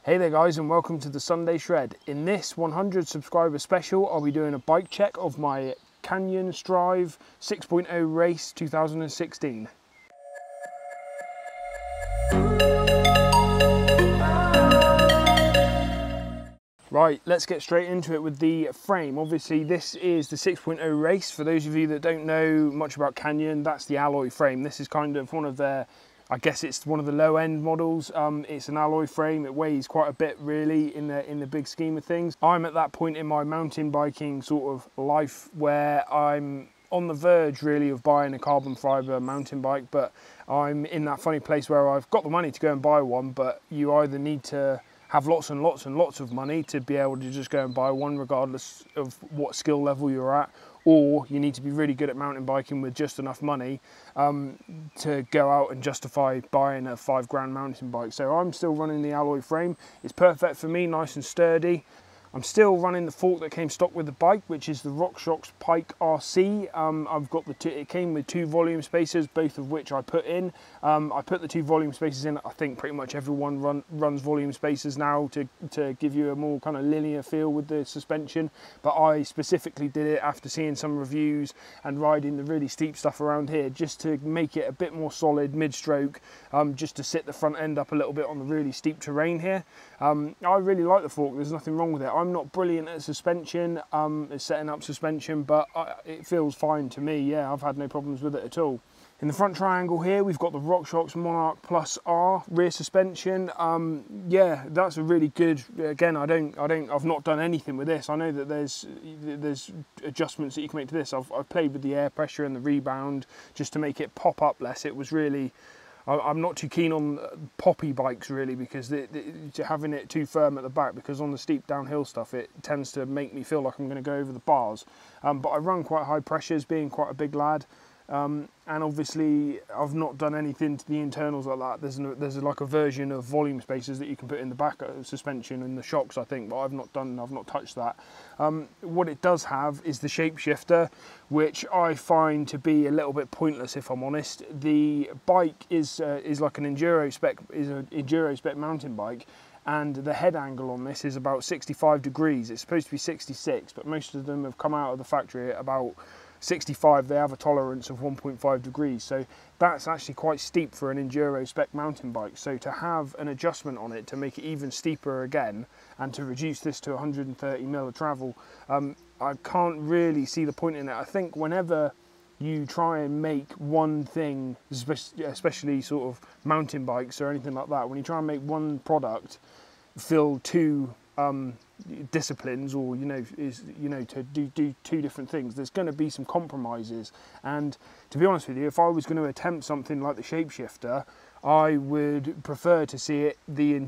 Hey there guys, and welcome to the Sunday Shred. In this 100 subscriber special, I'll be doing a bike check of my Canyon Strive 6.0 race 2016. Right, let's get straight into it with the frame. Obviously this is the 6.0 race. For those of you that don't know much about Canyon, that's the alloy frame. This is kind of one of their, I guess it's one of the low end models. It's an alloy frame. It weighs quite a bit really in the big scheme of things. I'm at that point in my mountain biking sort of life where I'm on the verge really of buying a carbon fiber mountain bike, but I'm in that funny place where I've got the money to go and buy one, but you either need to have lots and lots and lots of money to be able to just go and buy one regardless of what skill level you're at, or you need to be really good at mountain biking with just enough money to go out and justify buying a £5 mountain bike. So I'm still running the alloy frame. It's perfect for me, nice and sturdy. I'm still running the fork that came stock with the bike, which is the RockShox Pike RC. I've got it came with 2 volume spacers, both of which I put in. I put the 2 volume spacers in. I think pretty much everyone runs volume spacers now to give you a more kind of linear feel with the suspension. But I specifically did it after seeing some reviews and riding the really steep stuff around here, just to make it a bit more solid mid-stroke, just to sit the front end up a little bit on the really steep terrain here. I really like the fork. There's nothing wrong with it. I'm not brilliant at suspension, setting up suspension, but it feels fine to me. Yeah, I've had no problems with it at all. In the front triangle here, we've got the RockShox Monarch Plus R rear suspension. Yeah, that's a really good. Again, I've not done anything with this. I know that there's adjustments that you can make to this. I've played with the air pressure and the rebound just to make it pop up less. It was really. I'm not too keen on poppy bikes really, because having it too firm at the back, because on the steep downhill stuff it tends to make me feel like I'm going to go over the bars. But I run quite high pressures, being quite a big lad. And obviously I've not done anything to the internals like that. There's like a version of volume spacers that you can put in the back of suspension and the shocks, I think, but I've not touched that. What it does have is the shapeshifter, which I find to be a little bit pointless if I'm honest. The bike is like an enduro spec mountain bike, and the head angle on this is about 65 degrees. It's supposed to be 66, but most of them have come out of the factory at about 65. They have a tolerance of 1.5 degrees, so that's actually quite steep for an enduro spec mountain bike. So to have an adjustment on it to make it even steeper again, and to reduce this to 130 mil of travel, I can't really see the point in it. I think whenever you try and make one thing, especially sort of mountain bikes or anything like that, when you try and make one product fill 2 disciplines, or to do 2 different things, there's going to be some compromises. And to be honest with you, if I was going to attempt something like the shapeshifter, I would prefer to see it with the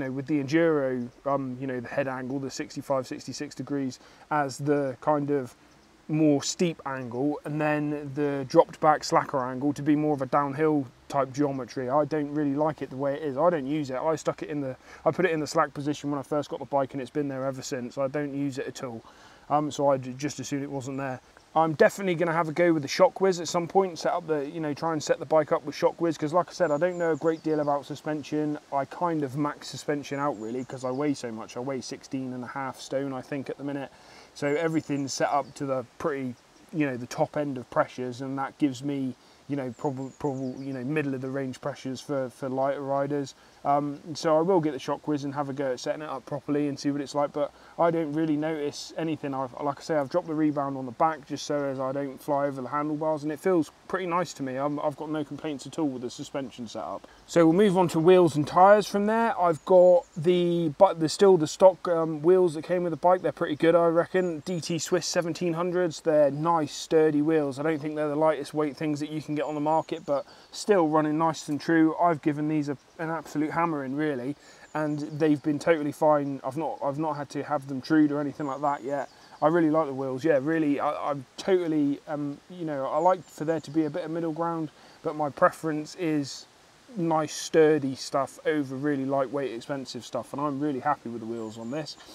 enduro, the head angle, the 65-66 degrees, as the kind of more steep angle, and then the dropped back slacker angle to be more of a downhill type geometry. I don't really like it the way it is. I don't use it. I put it in the slack position when I first got the bike, and it's been there ever since. I don't use it at all. So I just assumed it wasn't there. I'm definitely going to have a go with the ShockWiz at some point, try and set the bike up with ShockWiz, because like I said, I don't know a great deal about suspension. I kind of max suspension out really, because I weigh so much. I weigh 16.5 stone I think at the minute, so everything's set up to the pretty, the top end of pressures, and that gives me probably middle of the range pressures for lighter riders. So I will get the ShockWiz and have a go at setting it up properly and see what it's like, but I don't really notice anything. Like I say, I've dropped the rebound on the back just so as I don't fly over the handlebars, and it feels pretty nice to me. I've got no complaints at all with the suspension setup. So we'll move on to wheels and tyres from there. I've got still the stock wheels that came with the bike. They're pretty good, I reckon. DT Swiss 1700s. They're nice sturdy wheels. I don't think they're the lightest weight things that you can get on the market, but still running nice and true. I've given these an absolute hammering really, and they've been totally fine. I've not had to have them trued or anything like that yet. I really like the wheels. Yeah, really, I'm totally I like for there to be a bit of middle ground, but my preference is nice sturdy stuff over really lightweight expensive stuff, and I'm really happy with the wheels on this.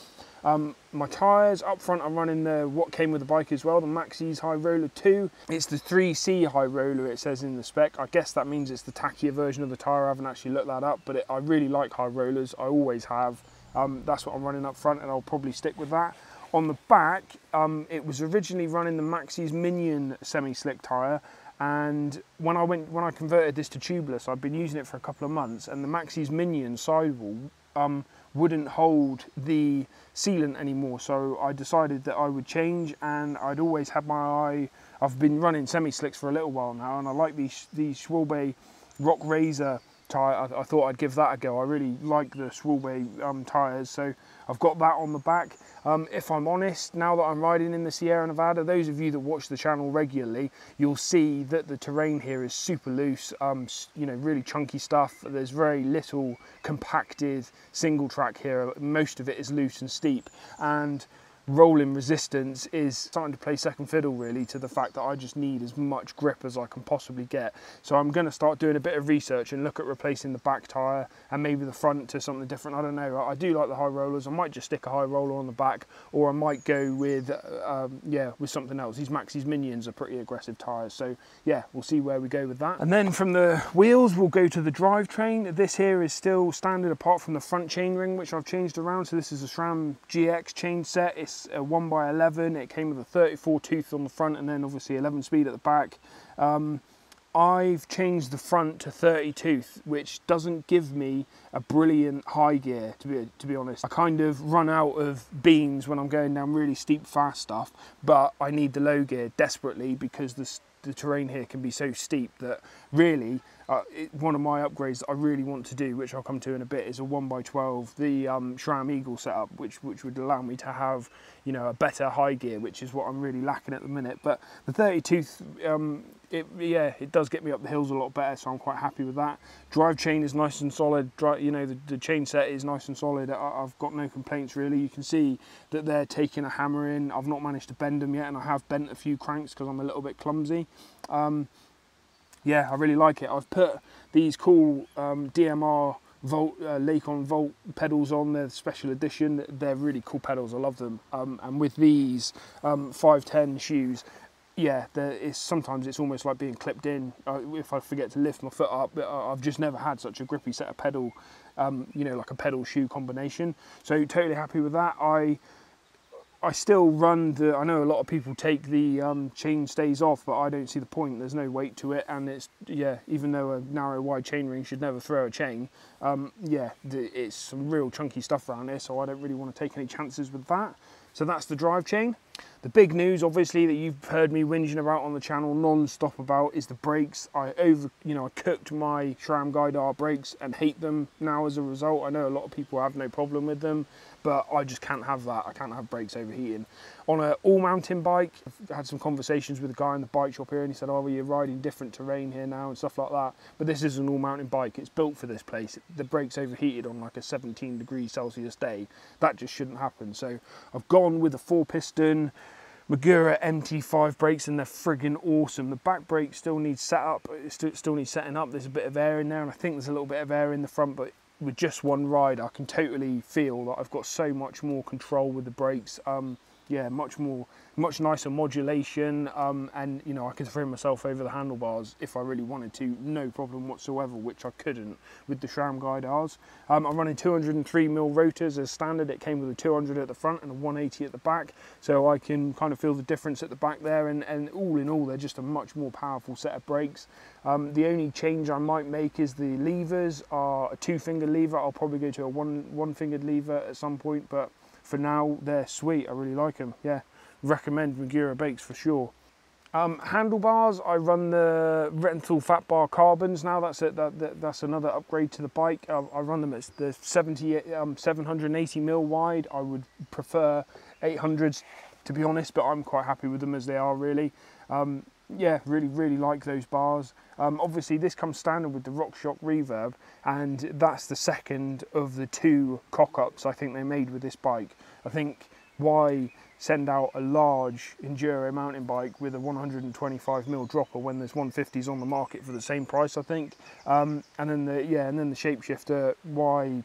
My tyres up front, I'm running what came with the bike as well, the Maxxis High Roller 2. It's the 3C High Roller, it says in the spec. I guess that means it's the tackier version of the tyre. I haven't actually looked that up, but I really like high rollers. I always have. That's what I'm running up front, and I'll probably stick with that. On the back, it was originally running the Maxxis Minion semi-slick tyre, and when I converted this to tubeless, I've been using it for a couple of months, and the Maxxis Minion sidewall wouldn't hold the sealant anymore, so I decided that I would change. And I'd always had my eye, I've been running semi-slicks for a little while now, and I like these Schwalbe Rock Razor tyre. I thought I'd give that a go. I really like the Schwalbe tyres, so I've got that on the back. If I'm honest, now that I'm riding in the Sierra Nevada, those of you that watch the channel regularly, you'll see that the terrain here is super loose, you know, really chunky stuff. There's very little compacted single track here. Most of it is loose and steep, and rolling resistance is starting to play second fiddle really to the fact that I just need as much grip as I can possibly get. So I'm going to start doing a bit of research and look at replacing the back tyre and maybe the front to something different. I don't know. I do like the high rollers. I might just stick a high roller on the back, or I might go with yeah, with something else. These Maxxis Minions are pretty aggressive tyres, so yeah, we'll see where we go with that. And then from the wheels we'll go to the drivetrain. This here is still standard apart from the front chainring, which I've changed around. So this is a SRAM GX chain set. It's a 1x11. It came with a 34 tooth on the front, and then obviously 11 speed at the back. I've changed the front to 30 tooth, which doesn't give me a brilliant high gear, to be honest. I kind of run out of beans when I'm going down really steep fast stuff, but I need the low gear desperately because the terrain here can be so steep that really one of my upgrades that I really want to do, which I'll come to in a bit, is a 1x12, the SRAM Eagle setup, which would allow me to have, you know, a better high gear, which is what I'm really lacking at the minute. But the 30 tooth, yeah, it does get me up the hills a lot better, so I'm quite happy with that. Drive chain is nice and solid. You know, the chain set is nice and solid. I've got no complaints really. You can see that they're taking a hammer in. I've not managed to bend them yet, and I have bent a few cranks because I'm a little bit clumsy. Yeah, I really like it. I've put these cool DMR Volt, Lacon Volt pedals on. They're special edition. They're really cool pedals. I love them. And with these 510 shoes, yeah, sometimes it's almost like being clipped in. If I forget to lift my foot up, I've just never had such a grippy set of pedal, you know, like a pedal shoe combination. So totally happy with that. I still run I know a lot of people take the chain stays off, but I don't see the point. There's no weight to it, and it's, yeah, even though a narrow wide chain ring should never throw a chain, yeah, it's some real chunky stuff around here, so I don't really want to take any chances with that. So that's the drive chain. The big news, obviously, that you've heard me whinging about on the channel non-stop about is the brakes. I cooked my SRAM Guidar brakes and hate them now as a result. I know a lot of people have no problem with them, but I just can't have that. I can't have brakes overheating. On an all-mountain bike, I've had some conversations with a guy in the bike shop here, and he said, oh, well, you're riding different terrain here now and stuff like that. But this is an all-mountain bike. It's built for this place. The brakes overheated on like a 17 degrees Celsius day. That just shouldn't happen. So I've gone with a 4-piston Magura MT5 brakes, and they're friggin' awesome. The back brake still needs setup. It still needs setting up. There's a bit of air in there, and I think there's a little bit of air in the front, but with just one ride, I can totally feel that I've got so much more control with the brakes. Yeah, much nicer modulation, and you know, I could throw myself over the handlebars if I really wanted to, no problem whatsoever, which I couldn't with the SRAM Guidars. I'm running 203mm rotors as standard. It came with a 200 at the front and a 180 at the back, so I can kind of feel the difference at the back there, and all in all, they're just a much more powerful set of brakes. The only change I might make is the levers are a 2-finger lever. I'll probably go to a one-fingered lever at some point, but for now, they're sweet. I really like them. Yeah, recommend Magura brakes for sure. Handlebars, I run the Renthal Fat Bar Carbons now. That's another upgrade to the bike. I run them at the 780mm wide. I would prefer 800s, to be honest, but I'm quite happy with them as they are, really. Yeah, really like those bars. Obviously this comes standard with the RockShox reverb, and that's the second of the 2 cock-ups I think they made with this bike. I think why send out a large enduro mountain bike with a 125mm dropper when there's 150s on the market for the same price, I think. And then the shapeshifter, why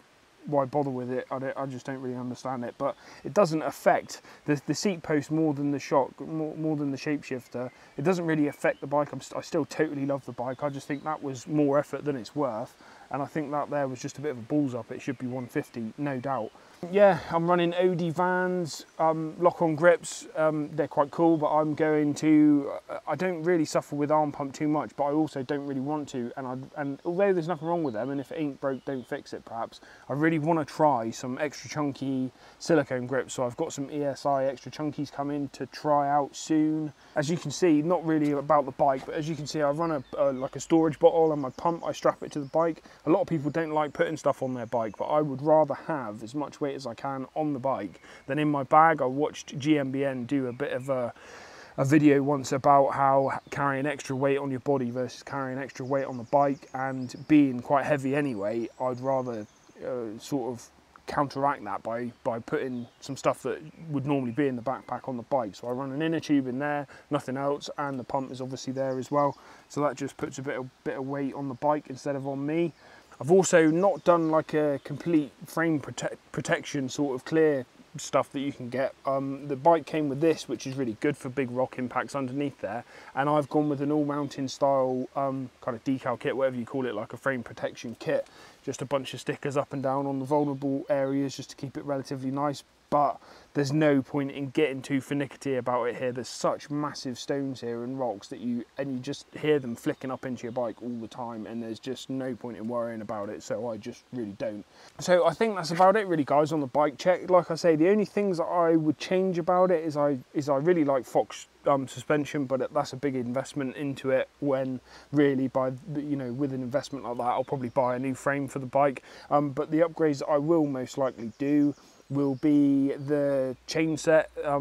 bother with it? I just don't really understand it. But it doesn't affect the seat post more than the shock, more than the shapeshifter. It doesn't really affect the bike. I still totally love the bike. I just think that was more effort than it's worth. And I think that there was just a bit of a balls up. It should be 150, no doubt. Yeah, I'm running OD Vans, lock-on grips. They're quite cool, but I'm going to, I don't really suffer with arm pump too much, but I also don't really want to. And although there's nothing wrong with them, and if it ain't broke, don't fix it perhaps, I really want to try some extra chunky silicone grips. So I've got some ESI extra chunkies coming to try out soon. As you can see, not really about the bike, but as you can see, I run like a storage bottle and my pump, I strap it to the bike. A lot of people don't like putting stuff on their bike, but I would rather have as much weight as I can on the bike than in my bag. I watched GMBN do a bit of a video once about how carrying extra weight on your body versus carrying extra weight on the bike, and being quite heavy anyway, I'd rather sort of counteract that by putting some stuff that would normally be in the backpack on the bike. So I run an inner tube in there, nothing else, and the pump is obviously there as well, so that just puts a bit of weight on the bike instead of on me. I've also not done like a complete frame protection sort of clear stuff that you can get. The bike came with this, which is really good for big rock impacts underneath there, and I've gone with an all mountain style kind of decal kit, whatever you call it, like a frame protection kit. Just a bunch of stickers up and down on the vulnerable areas just to keep it relatively nice. But there's no point in getting too finicky about it here. There's such massive stones here and rocks that you just hear them flicking up into your bike all the time, and there's just no point in worrying about it, so I just really don't. So I think that's about it really, guys, on the bike check. Like I say, the only things that I would change about it is I really like Fox suspension, but that's a big investment into it, when really with an investment like that I'll probably buy a new frame for the bike. But the upgrades that I will most likely do will be the chain set. I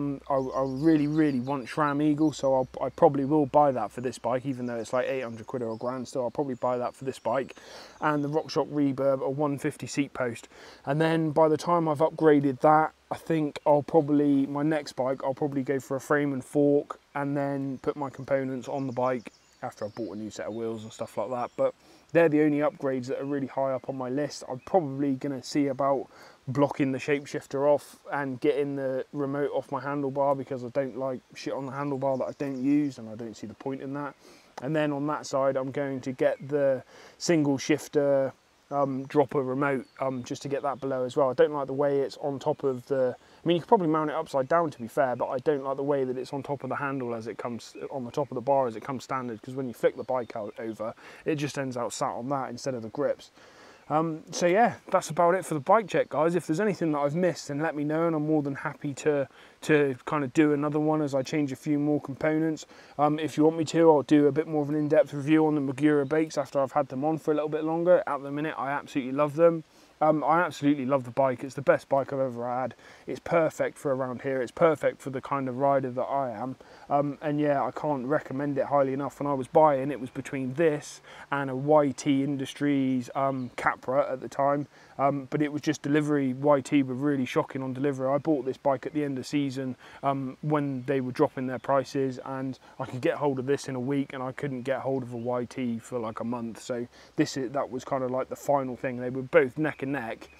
really want SRAM Eagle, so I probably will buy that for this bike, even though it's like 800 quid or a grand still. I'll probably buy that for this bike. And the RockShox Reverb, a 150 seat post. And then by the time I've upgraded that, I think my next bike, I'll probably go for a frame and fork, and then put my components on the bike after I've bought a new set of wheels and stuff like that. But they're the only upgrades that are really high up on my list. I'm probably going to see about blocking the shapeshifter off and getting the remote off my handlebar, because I don't like shit on the handlebar that I don't use, and I don't see the point in that. And then on that side, I'm going to get the single shifter dropper remote just to get that below as well. I don't like the way it's on top of the, I mean, you could probably mount it upside down to be fair, but I don't like the way that it's on top of the handle as it comes on the top of the bar as it comes standard, because when you flick the bike out over, it just ends out sat on that instead of the grips. So yeah, that's about it for the bike check, guys. If there's anything that I've missed, then let me know, and I'm more than happy to kind of do another one as I change a few more components. If you want me to, I'll do a bit more of an in-depth review on the Magura brakes after I've had them on for a little bit longer. At the minute, I absolutely love them. I absolutely love the bike. It's the best bike I've ever had. It's perfect for around here. It's perfect for the kind of rider that I am. And yeah, I can't recommend it highly enough. When I was buying, it was between this and a YT Industries Capra at the time. But it was just delivery. YT were really shocking on delivery. I bought this bike at the end of season when they were dropping their prices, and I could get hold of this in a week, and I couldn't get hold of a YT for like a month. So that was kind of like the final thing. They were both neck and neck.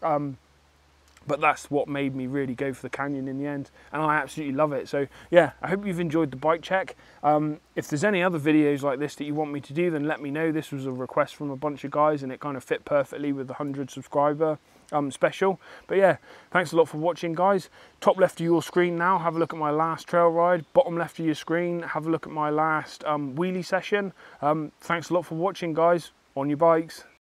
But that's what made me really go for the Canyon in the end, and I absolutely love it. So yeah, I hope you've enjoyed the bike check. If there's any other videos like this that you want me to do, then let me know. This was a request from a bunch of guys, and it kind of fit perfectly with the 100 subscriber special. But yeah, thanks a lot for watching, guys. Top left of your screen now, have a look at my last trail ride. Bottom left of your screen, have a look at my last wheelie session. Thanks a lot for watching, guys. On your bikes.